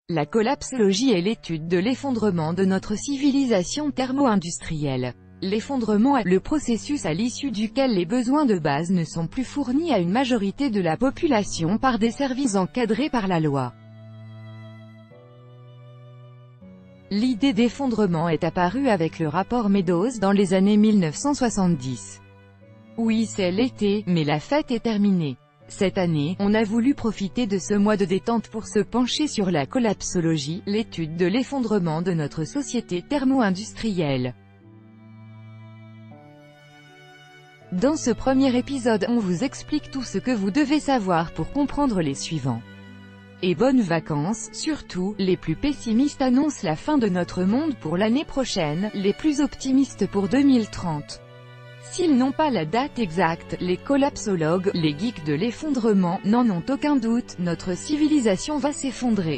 La collapsologie est l'étude de l'effondrement de notre civilisation thermo-industrielle. L'effondrement est le processus à l'issue duquel les besoins de base ne sont plus fournis à une majorité de la population par des services encadrés par la loi. L'idée d'effondrement est apparue avec le rapport Meadows dans les années 1970. Oui, c'est l'été, mais la fête est terminée. Cette année, on a voulu profiter de ce mois de détente pour se pencher sur la collapsologie, l'étude de l'effondrement de notre société thermo-industrielle. Dans ce premier épisode, on vous explique tout ce que vous devez savoir pour comprendre les suivants. Et bonnes vacances, surtout, les plus pessimistes annoncent la fin de notre monde pour l'année prochaine, les plus optimistes pour 2030. S'ils n'ont pas la date exacte, les collapsologues, les geeks de l'effondrement, n'en ont aucun doute, notre civilisation va s'effondrer.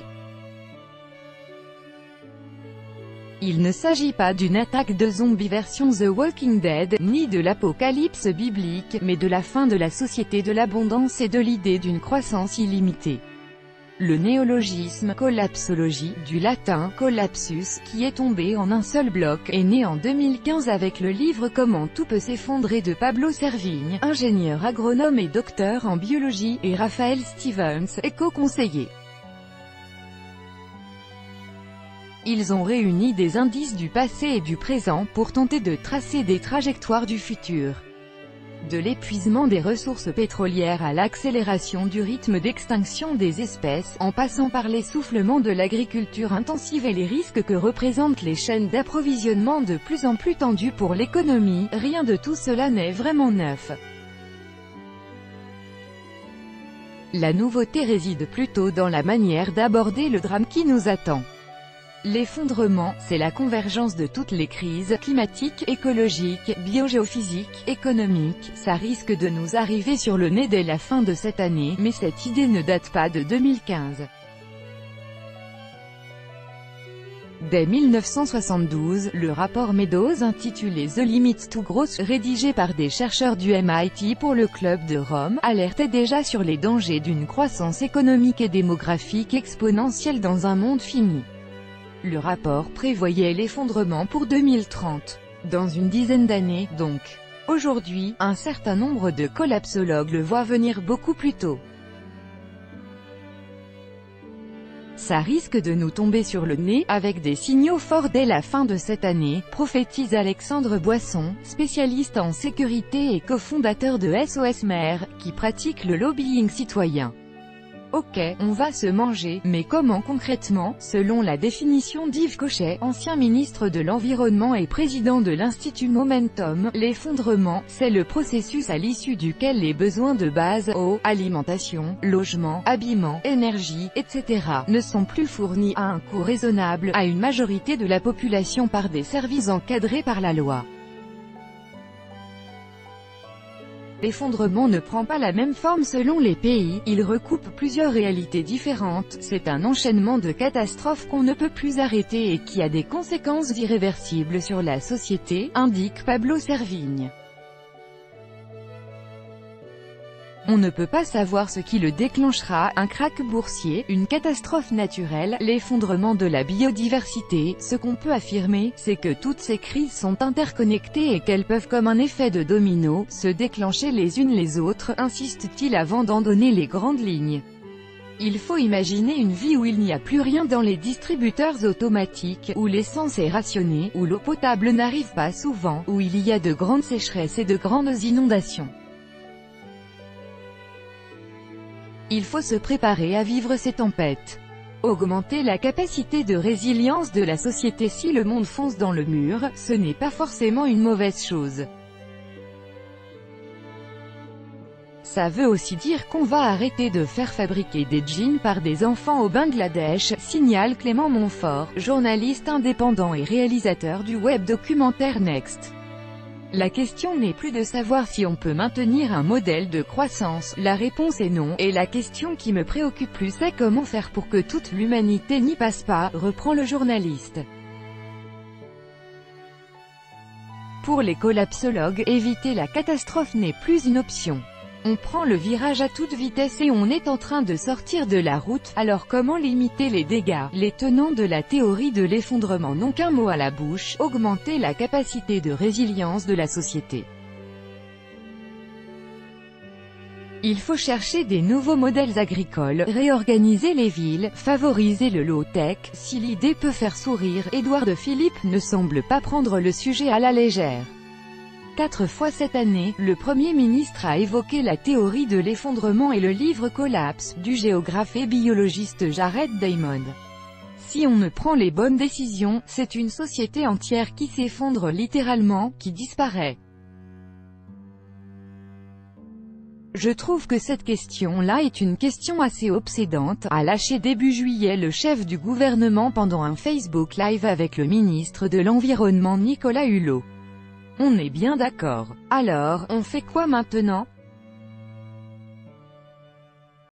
Il ne s'agit pas d'une attaque de zombies version The Walking Dead, ni de l'apocalypse biblique, mais de la fin de la société de l'abondance et de l'idée d'une croissance illimitée. Le néologisme « collapsologie », du latin « collapsus », qui est tombé en un seul bloc, est né en 2015 avec le livre « Comment tout peut s'effondrer » de Pablo Servigne, ingénieur agronome et docteur en biologie, et Raphaël Stevens, éco-conseiller. Ils ont réuni des indices du passé et du présent pour tenter de tracer des trajectoires du futur. De l'épuisement des ressources pétrolières à l'accélération du rythme d'extinction des espèces, en passant par l'essoufflement de l'agriculture intensive et les risques que représentent les chaînes d'approvisionnement de plus en plus tendues pour l'économie, rien de tout cela n'est vraiment neuf. La nouveauté réside plutôt dans la manière d'aborder le drame qui nous attend. L'effondrement, c'est la convergence de toutes les crises, climatiques, écologiques, biogéophysiques, économiques. Ça risque de nous arriver sur le nez dès la fin de cette année, mais cette idée ne date pas de 2015. Dès 1972, le rapport Meadows intitulé The Limit to Growth, rédigé par des chercheurs du MIT pour le Club de Rome, alertait déjà sur les dangers d'une croissance économique et démographique exponentielle dans un monde fini. Le rapport prévoyait l'effondrement pour 2030. Dans une dizaine d'années, donc. Aujourd'hui, un certain nombre de collapsologues le voient venir beaucoup plus tôt. Ça risque de nous tomber sur le nez, avec des signaux forts dès la fin de cette année, prophétise Alexandre Boisson, spécialiste en sécurité et cofondateur de SOS Mer, qui pratique le lobbying citoyen. Ok, on va se manger, mais comment concrètement? Selon la définition d'Yves Cochet, ancien ministre de l'Environnement et président de l'Institut Momentum, l'effondrement, c'est le processus à l'issue duquel les besoins de base, eau, alimentation, logement, habillement, énergie, etc., ne sont plus fournis à un coût raisonnable, à une majorité de la population par des services encadrés par la loi. L'effondrement ne prend pas la même forme selon les pays, il recoupe plusieurs réalités différentes, c'est un enchaînement de catastrophes qu'on ne peut plus arrêter et qui a des conséquences irréversibles sur la société, indique Pablo Servigne. On ne peut pas savoir ce qui le déclenchera, un krach boursier, une catastrophe naturelle, l'effondrement de la biodiversité. Ce qu'on peut affirmer, c'est que toutes ces crises sont interconnectées et qu'elles peuvent comme un effet de domino, se déclencher les unes les autres, insiste-t-il avant d'en donner les grandes lignes. Il faut imaginer une vie où il n'y a plus rien dans les distributeurs automatiques, où l'essence est rationnée, où l'eau potable n'arrive pas souvent, où il y a de grandes sécheresses et de grandes inondations. Il faut se préparer à vivre ces tempêtes. Augmenter la capacité de résilience de la société si le monde fonce dans le mur, ce n'est pas forcément une mauvaise chose. Ça veut aussi dire qu'on va arrêter de faire fabriquer des jeans par des enfants au Bangladesh, signale Clément Montfort, journaliste indépendant et réalisateur du web documentaire Next. La question n'est plus de savoir si on peut maintenir un modèle de croissance, la réponse est non, et la question qui me préoccupe plus c'est comment faire pour que toute l'humanité n'y passe pas, reprend le journaliste. Pour les collapsologues, éviter la catastrophe n'est plus une option. On prend le virage à toute vitesse et on est en train de sortir de la route, alors comment limiter les dégâts? Les tenants de la théorie de l'effondrement n'ont qu'un mot à la bouche: augmenter la capacité de résilience de la société. Il faut chercher des nouveaux modèles agricoles, réorganiser les villes, favoriser le low-tech. Si l'idée peut faire sourire, Édouard Philippe ne semble pas prendre le sujet à la légère. 4 fois cette année, le Premier ministre a évoqué la théorie de l'effondrement et le livre Collapse, du géographe et biologiste Jared Diamond. Si on ne prend les bonnes décisions, c'est une société entière qui s'effondre littéralement, qui disparaît. Je trouve que cette question-là est une question assez obsédante, a lâché début juillet le chef du gouvernement pendant un Facebook Live avec le ministre de l'Environnement Nicolas Hulot. On est bien d'accord. Alors, on fait quoi maintenant?